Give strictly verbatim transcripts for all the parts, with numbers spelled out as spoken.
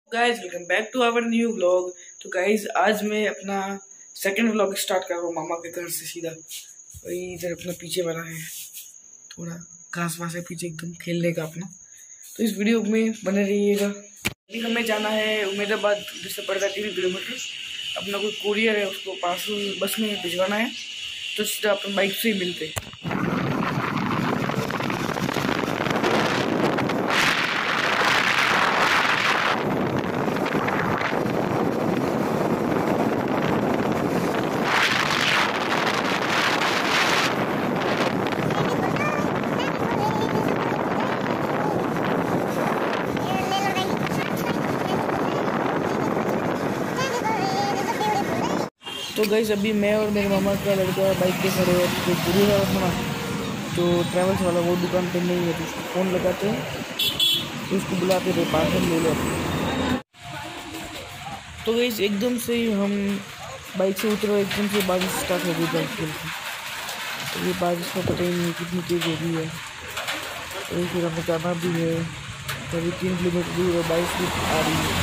Guys welcome back to our new vlog. तो guys आज मैं अपना सेकंड व्लॉग स्टार्ट कर रहा हूँ मामा के घर से सीधा। वही इधर अपना पीछे बना है, थोड़ा घास वास है पीछे एकदम खेलने का अपना। तो इस वीडियो में बने रहिएगा। अभी हमें जाना है उम्मीदाबाद, जिससे पड़ता है तीन किलोमीटर। अपना कोई कुरियर है, उसको पार्सल बस में भिजवाना है, तो सीधा अपन बाइक से ही मिलते। तो गाइस अभी मैं और मेरे मामा का लड़का बाइक पे खड़े हैं। तो गुरु है अपना जो ट्रैवल्स वाला, वो दुकान पे नहीं है, तो उसको फ़ोन लगाते हैं, तो उसको बुलाते थे पार्सल ले लो। तो गाइस एकदम से ही हम बाइक से उतरे, एकदम से बारिश स्टार्ट हो गई बाइक पे। तो ये बारिश का पता ही नहीं कितनी तेज़ हो गई है। तो फिर हमें जाना भी है, करीब तीन किलोमीटर दूर है, बारिश भी आ रही है।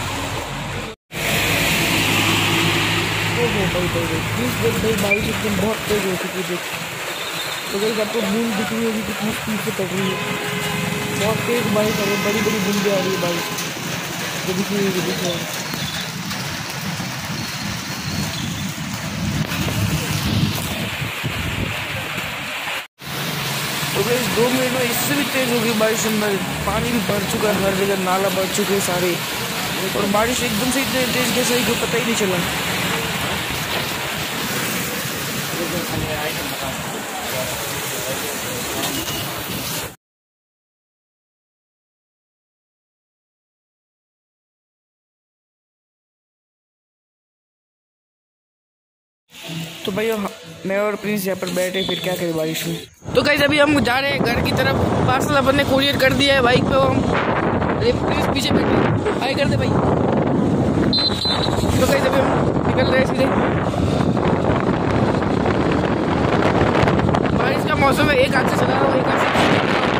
भाई भाई भाई प्लीज़ देख भाई, बारिश एकदम बहुत तेज हो चुकी है। तो भाई आपको बूंद दिख रही होगी कितनी स्पीड से पड़ रही है, बहुत तेज बारिश आ रही है, बड़ी बड़ी बूंदें आ रही है बारिश जो दिख रही है दिख रहा है। तो भाई दो मिनट में इससे भी तेज हो गई बारिश, अंदर पानी भी भर चुका है, हर जगह नाला भर चुके हैं सारे। और बारिश एकदम से इतनी तेज कैसे ही पता ही नहीं चला। तो भाई मैं और प्रिंस यहाँ पर बैठे, फिर क्या करें बारिश में। तो गाइस अभी हम जा रहे हैं घर की तरफ। पार्सल अपन ने कुरियर कर दिया है बाइक पे। हम अरे प्रिंस पीछे बैठे, हाय कर दे भाई। तो गाइस अभी हम निकल रहे हैं सीधे। बारिश का मौसम है, एक हाथ से चला रहा हूँ, एक हाथ से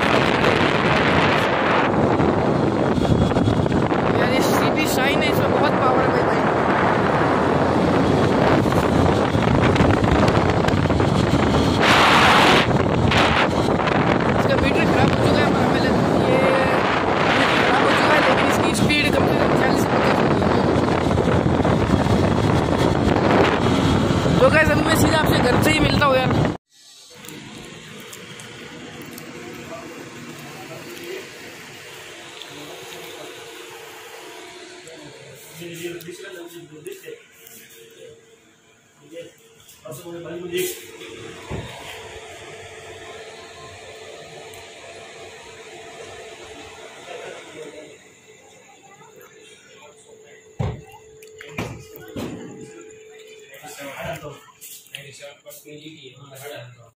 यार ये सीपी शाइन है, इसमें बहुत पावर है भाई। तो गाइस अभी मैं सीधा आपसे घर से ही मिलता हूँ यार।